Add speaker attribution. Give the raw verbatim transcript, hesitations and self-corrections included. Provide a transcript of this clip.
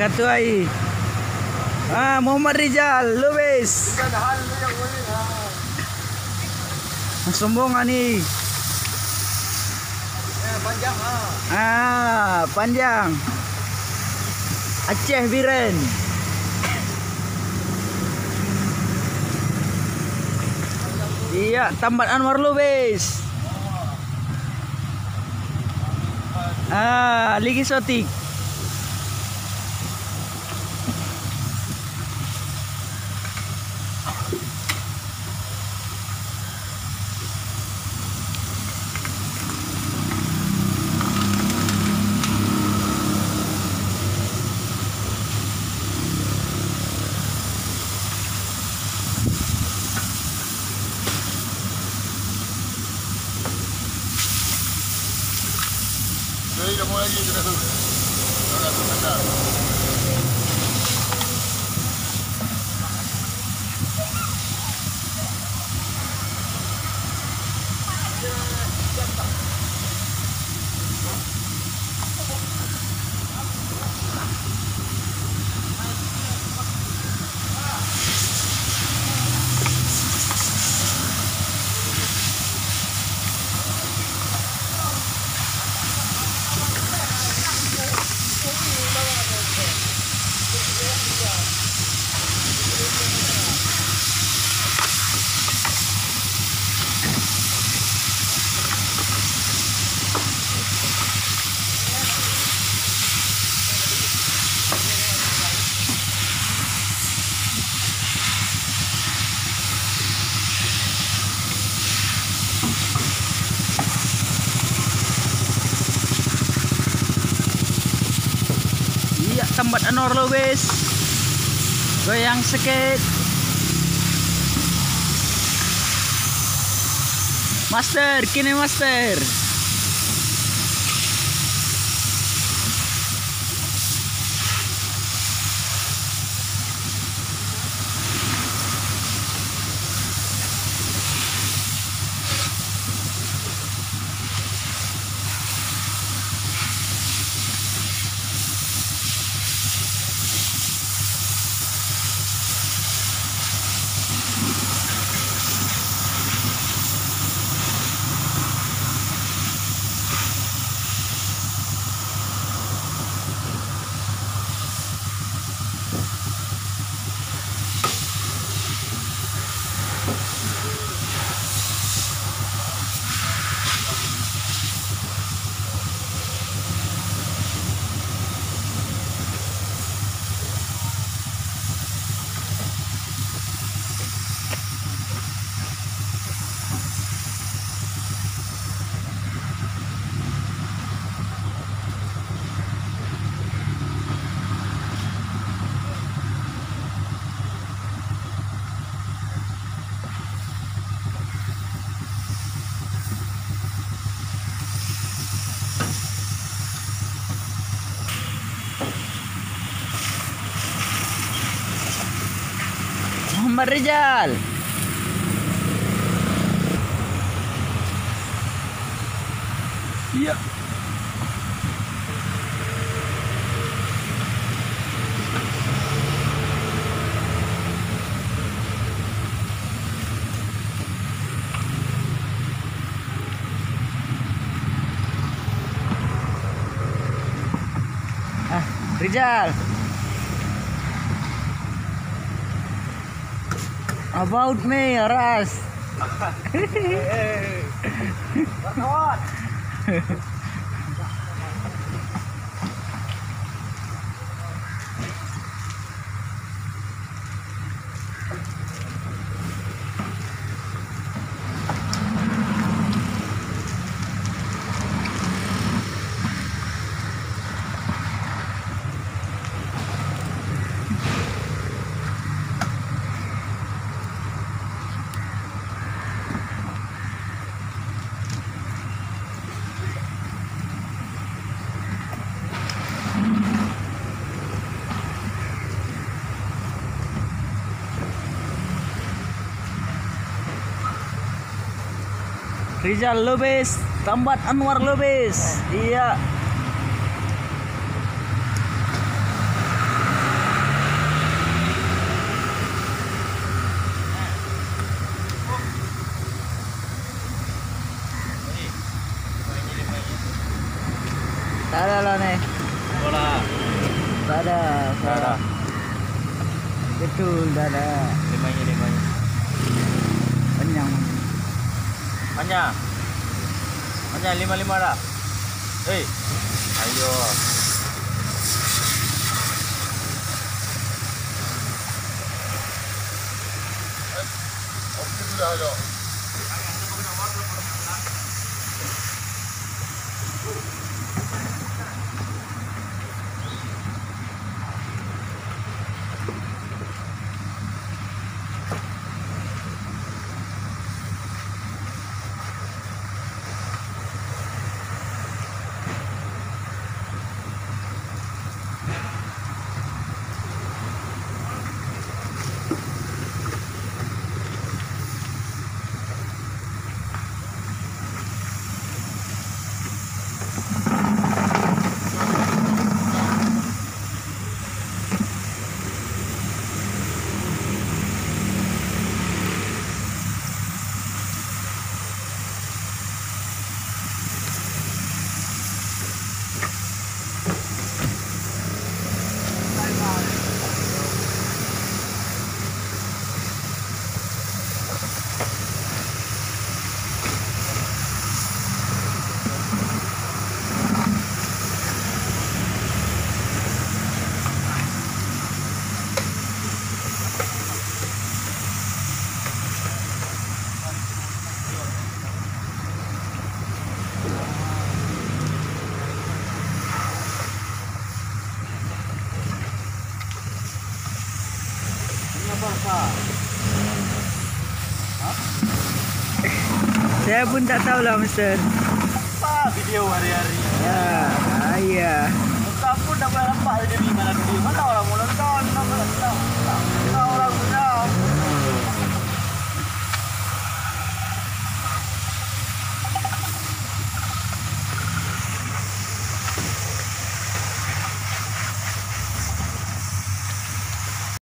Speaker 1: katu ai. Ah, Muhammad Rizal Lubis. Sombong ani.
Speaker 2: Eh, panjang ah.
Speaker 1: Ah, panjang. Aceh Biren. Iya, Tambat Anwar Lubis. Ah, Ligi Sotik.
Speaker 2: Jadi kamu lagi sudah tu. Sudah tu besar.
Speaker 1: Iya, Tambat Anwar Lubis. Goyang sikit. Master, kini master. Muhammad Rizal. Iya. Ah, Rizal. About me, Ras.
Speaker 2: Hey, kawan.
Speaker 1: Rizal Lubis, Tambat Anwar Lubis. Iya. Tak ada.
Speaker 2: Tak ada.
Speaker 1: Betul, tak ada.
Speaker 2: Limanya, limanya.
Speaker 1: Panjang.
Speaker 2: Manya. Manya lima lima dah. Hei. Ayo. Okey sudah ayo.
Speaker 1: Saya pun tak tahu lah, Mister.
Speaker 2: Apa video hari-hari?
Speaker 1: Ya, iya.
Speaker 2: Muka pun dah boleh nampak jadi mana tu.